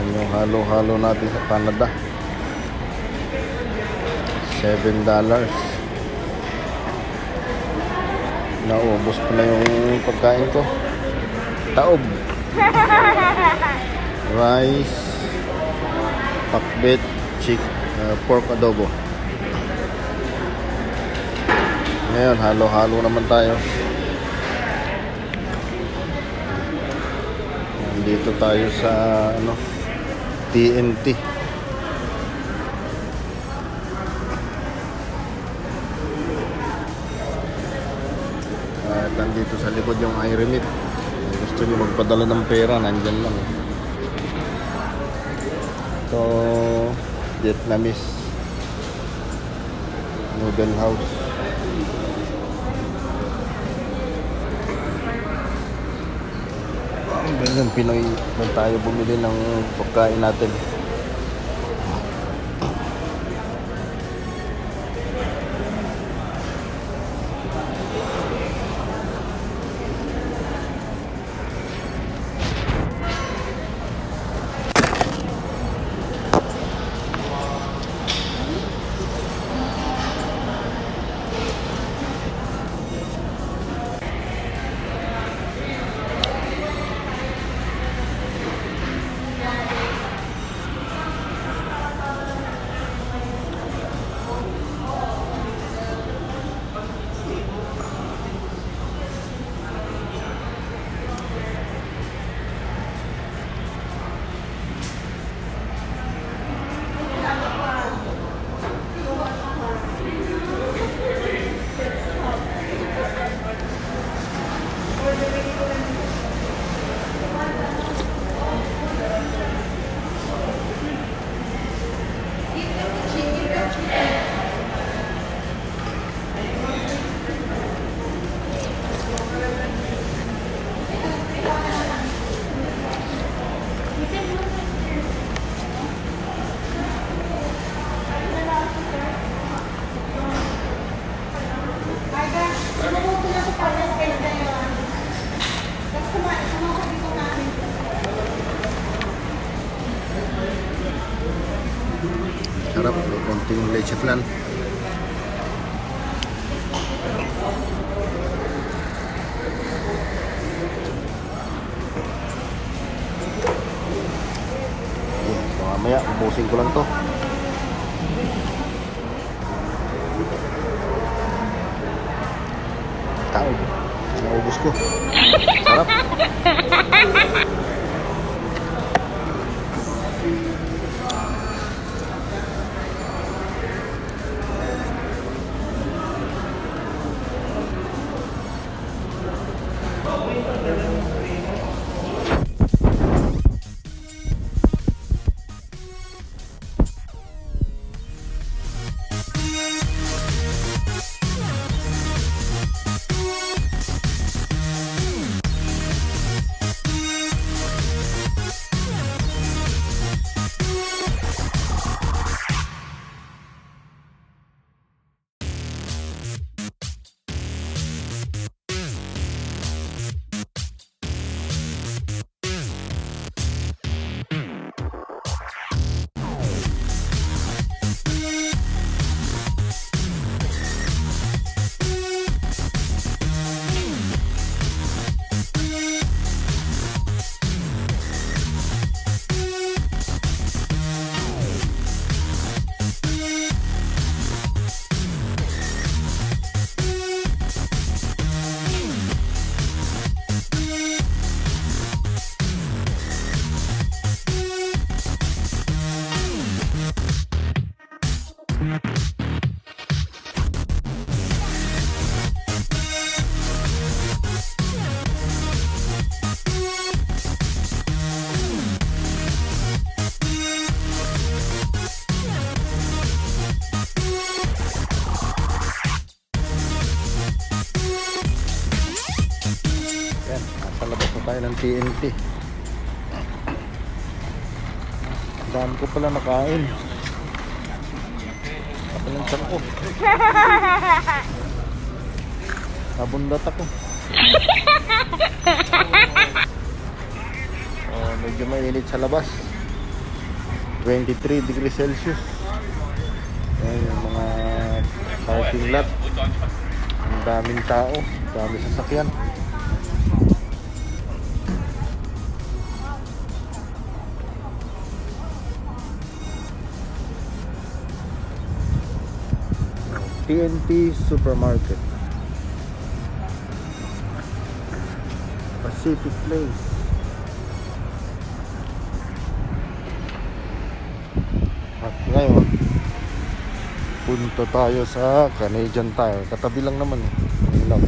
Yan yung halo-halo natin sa Canada. $7. Naubos ko na yung pagkain ko. Taob, rice, pakbet, pork adobo. Ngayon halo-halo naman tayo. Dito tayo sa TNT. At nandito sa likod yung iRemit. Gusto niyo magpadala ng pera, nandyan lang. Ito, Vietnamese noodle house. Ganyan, Pinoy na tayo bumili ng pagkain natin. Sarap, may konting leche flan. Mamaya, ubusin ko lang to. Tao, naubos ko. Sarap. Tayo ng TNT. Dami ko pala nakain. Ako lang sarap ko. Nabundat ako. Medyo mainit sa labas. 23 degrees Celsius. Ayan yung mga parking lot. Ang daming tao, dami sasakyan. TNT Supermarket, Pacific Place. At ngayon punta tayo sa Canadian Tire. Katabi lang naman lang.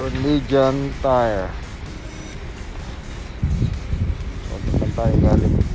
Canadian Tire. So, doon tayo galing.